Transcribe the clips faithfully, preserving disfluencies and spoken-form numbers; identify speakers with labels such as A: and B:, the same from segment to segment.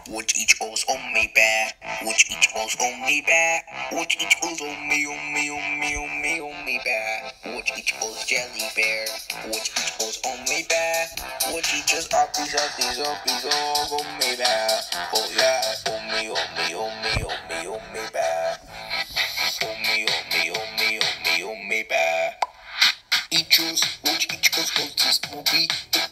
A: Watch each O's on me back. Watch each O's on me back. Watch each O's on me, on me, on me, on me, on me back. Watch each O's jelly bear. Watch each O's on me back. Watch each O's uppies, uppies, uppies, all on me back. Oh yeah, on me, on me, on me, on me, on me back. On me, on me, on me, on me, on me back. Each O's, watch each O's, O's this movie.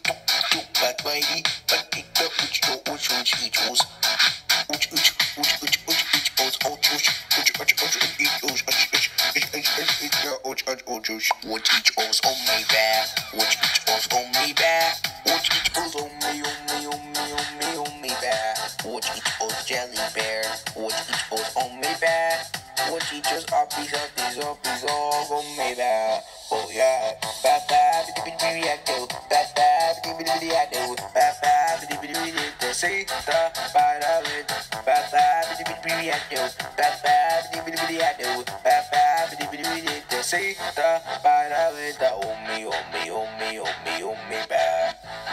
A: Bad baby, but pick up which O's, watch watch each O's. Watch each, watch each, watch each O's, watch watch, watch watch, watch each O's, watch watch, watch watch, watch watch, watch each O's on me back. Watch each O's on me back. Watch each O's on me, on me, on me, on me, on me back. Watch each O's jelly bear. Watch each O's on me back. Watch each O's uppies, uppies, uppies, all on me back. Oh yeah, bad bad, bitty bitty I do, bad bad, bitty bitty I do, bad bad, bitty bitty bitty say the bad of it, bad bad, bitty bitty I do, bad bad, bitty bitty I do, bad bad, bitty bitty bitty say the bad of it, the oh me, oh me, oh me, oh me, oh me bad,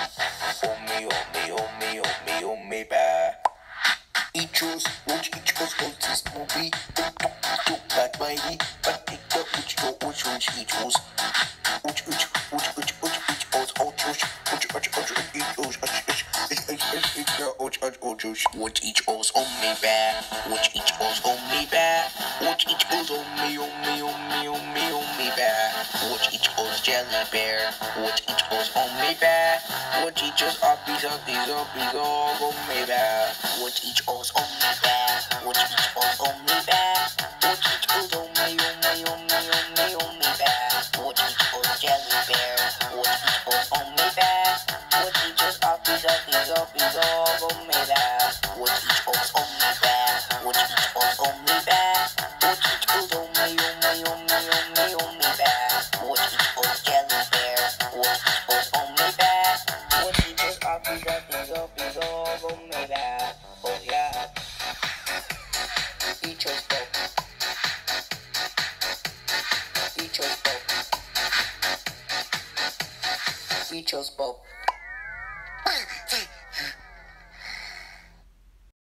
A: oh me, oh me, oh me, oh me, oh me bad. Each O's, watch each O's, watch this movie. Bad baby, but pick up which O's, watch watch each O's. Watch each, watch each, watch each O's, watch watch, watch watch, watch each O's, watch each, watch watch, watch watch. Watch each O's on me back. Watch each O's on me back. Watch each O's on me, on me, on me, on me, on me back. Watch each O's jelly bear. Watch each O's on me back. Watch each O's uppies, uppies, uppies, all on me back. Watch each O's on me back. Watch each O's on me back. Watch each O's on me, on me, on me, on me, on me back. Watch each O's jelly bear. Watch each O's on me back. Watch each O's uppies, uppies, uppies, all on me back. Watch each O's on me back. Watch each O's on me back. Watch each O's on me, on me, on me, on me, on me back. Watch each O's jelly bear. Watch each O's on me back. Watch each O's uppies, uppies, uppies, all on me back. Oh yeah. Each O's pop. Each O's pop. Each O's pop.